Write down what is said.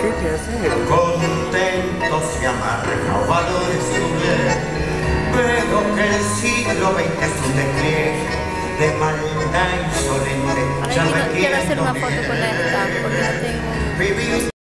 ¿Qué te hace? Contentos y amargados valores sublimes. Veo que el siglo XX es un despliegue de maldad insolente. Ahora quiero hacer una foto con esta, porque no tengo... Vivir